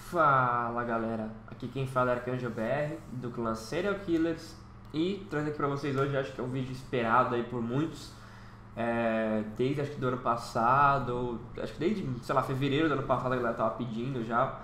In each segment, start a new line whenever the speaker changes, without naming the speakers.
Fala galera, aqui quem fala é Arcanjo BR do clã Serial Killers e trazendo aqui pra vocês hoje, acho que é um vídeo esperado aí por muitos, desde acho que do ano passado, acho que desde, sei lá, fevereiro do ano passado a galera tava pedindo já,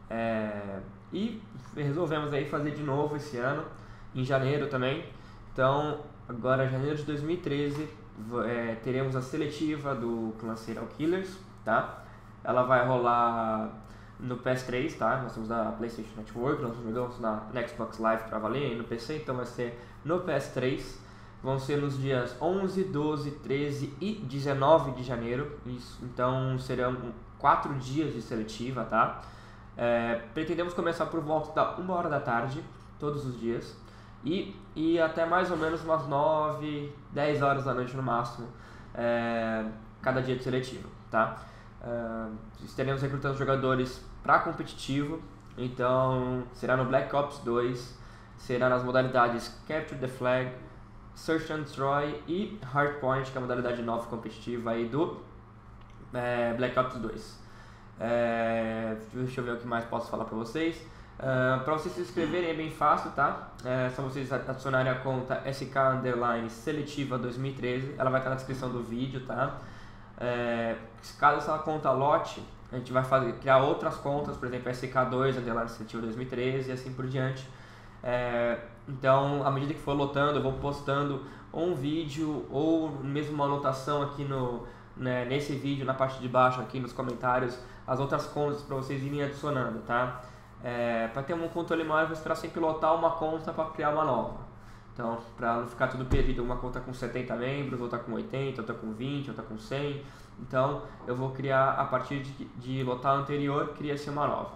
e resolvemos aí fazer de novo esse ano, em janeiro também. Então agora janeiro de 2013 teremos a seletiva do clã Serial Killers, tá? Ela vai rolar no PS3, tá? Nós temos da PlayStation Network, nós jogamos na Xbox Live pra valer, e no PC, então vai ser no PS3. Vão ser nos dias 11, 12, 13 e 19 de janeiro. Isso, então serão 4 dias de seletiva, tá? Pretendemos começar por volta da 1 hora da tarde, todos os dias. E até mais ou menos umas 9, 10 horas da noite no máximo, cada dia de seletivo, tá? Estaremos recrutando jogadores para competitivo, então será no Black Ops 2, será nas modalidades Capture the Flag, Search and Destroy e Hardpoint, que é a modalidade nova competitiva aí do Black Ops 2. Deixa eu ver o que mais posso falar para vocês. Para vocês se inscreverem é bem fácil, tá? É só vocês adicionarem a conta SK_Seletiva 2013, ela vai estar na descrição do vídeo, tá? Caso essa conta lote, a gente vai criar outras contas, por exemplo, SK2_Seletiva 2013 e assim por diante. Então, à medida que for lotando, eu vou postando ou um vídeo ou mesmo uma anotação aqui nesse vídeo, na parte de baixo aqui nos comentários, as outras contas para vocês irem adicionando, tá? Para ter um controle maior, eu vou esperar sempre lotar uma conta para criar uma nova. Então, para não ficar tudo perdido, uma conta com 70 membros, outra com 80, outra com 20, outra com 100. Então, eu vou criar, a partir de lotar a anterior, cria-se uma nova.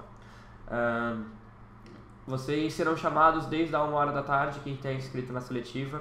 Vocês serão chamados desde a 1 hora da tarde, quem está inscrito na seletiva.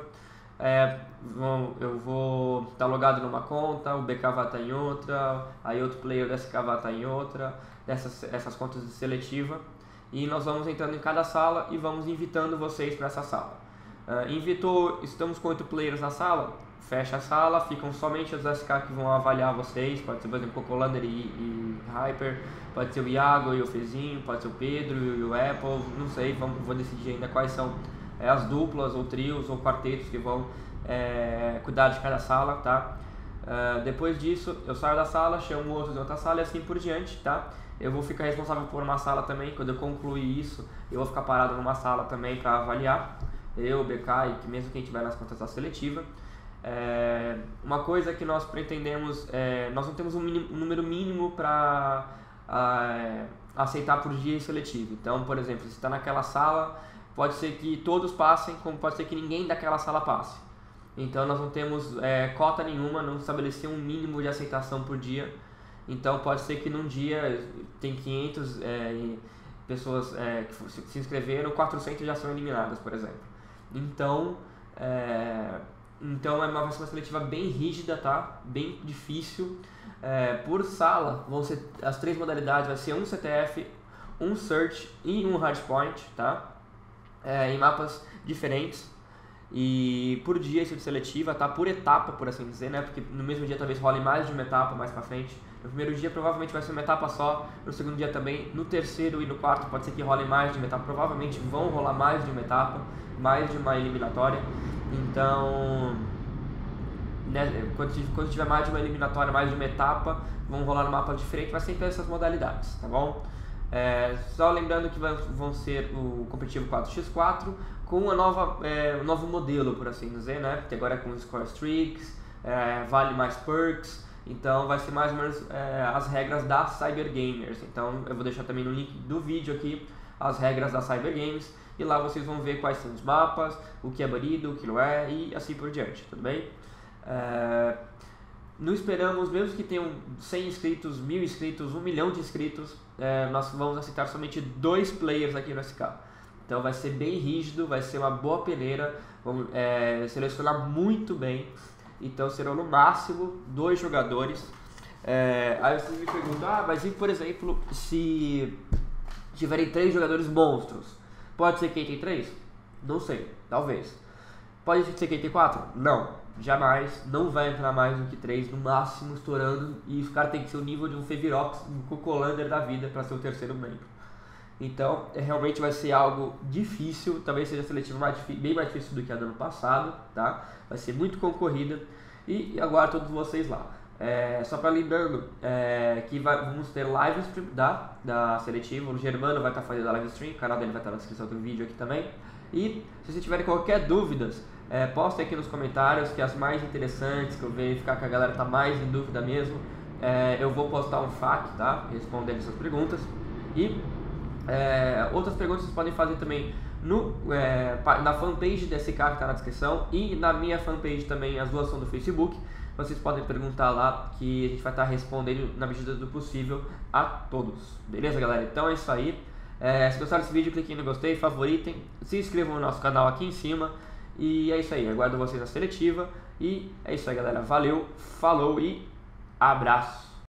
Eu vou estar logado numa conta, o BK vai estar em outra, aí outro player da SK vai estar em outra, essas contas de seletiva. E nós vamos entrando em cada sala e vamos invitando vocês para essa sala. Estamos com 8 players na sala, fecha a sala, ficam somente os SK que vão avaliar vocês, pode ser por exemplo o Cocolander e Hyper, pode ser o Iago e o Fezinho, pode ser o Pedro e o Apple, não sei, vou decidir ainda quais são as duplas ou trios ou quartetos que vão cuidar de cada sala, tá? Depois disso eu saio da sala, chamo outros de outra sala e assim por diante, tá? Eu vou ficar responsável por uma sala também, quando eu concluir isso eu vou ficar parado numa sala também para avaliar. Eu, BK e mesmo quem estiver nas contas da seletiva. Uma coisa que nós pretendemos, nós não temos um número mínimo para aceitar por dia seletivo. Então, por exemplo, se está naquela sala, pode ser que todos passem, como pode ser que ninguém daquela sala passe. Então, nós não temos cota nenhuma, não estabelecer um mínimo de aceitação por dia. Então, pode ser que num dia tem 500 pessoas que se inscreveram, 400 já são eliminadas, por exemplo. Então vai ser uma seletiva bem rígida, tá? Bem difícil. Por sala, vão ser as 3 modalidades, vai ser um CTF, um Search e um Hardpoint, tá? Em mapas diferentes. E por dia isso de seletiva, tá? Por etapa, por assim dizer, né? Porque no mesmo dia talvez role mais de uma etapa mais pra frente. No primeiro dia provavelmente vai ser uma etapa só, no segundo dia também, no terceiro e no quarto pode ser que role mais de uma etapa, provavelmente vão rolar mais de uma etapa, mais de uma eliminatória. Então, né, quando tiver mais de uma eliminatória, mais de uma etapa, vão rolar no mapa diferente, vai sempre essas modalidades, tá bom? Só lembrando que vão ser o competitivo 4x4 com o novo modelo, por assim dizer, né? Porque agora é com score streaks, vale mais perks. Então vai ser mais ou menos as regras da Cyber Gamers. Então eu vou deixar também no link do vídeo aqui as regras da Cyber Games. E lá vocês vão ver quais são os mapas, o que é banido, o que não é e assim por diante, tudo bem? Não esperamos, mesmo que tenham 100 inscritos, 1000 inscritos, 1 milhão de inscritos, nós vamos aceitar somente 2 players aqui no SK. Então vai ser bem rígido, vai ser uma boa peneira, vamos selecionar muito bem. Então serão no máximo 2 jogadores. Aí vocês me perguntam, mas e por exemplo, se tiverem 3 jogadores monstros, pode ser quem tem 3? Não sei, talvez. Pode ser quem tem 4? Não, jamais, não vai entrar mais do que 3, no máximo estourando. E os caras tem que ser o nível de um Fevirox, um Cocolander da vida para ser o terceiro membro. Então, realmente vai ser algo difícil, talvez seja a seletiva bem mais difícil do que a do ano passado, tá? Vai ser muito concorrida e aguardo todos vocês lá. Só para lembrando que vamos ter live stream da seletiva, o Germano vai estar fazendo a live stream, o canal dele vai estar na descrição do vídeo aqui também. E se vocês tiverem qualquer dúvidas, postem aqui nos comentários, que as mais interessantes, que eu verificar que a galera tá mais em dúvida mesmo, eu vou postar um FAQ, tá? Respondendo essas perguntas. E outras perguntas vocês podem fazer também na fanpage da SK que está na descrição e na minha fanpage também, as duas são do Facebook. Vocês podem perguntar lá que a gente vai estar respondendo na medida do possível a todos. Beleza, galera? Então é isso aí. Se gostaram desse vídeo, cliquem no gostei, favoritem, se inscrevam no nosso canal aqui em cima. E é isso aí, aguardo vocês na seletiva. E é isso aí, galera. Valeu, falou e abraço!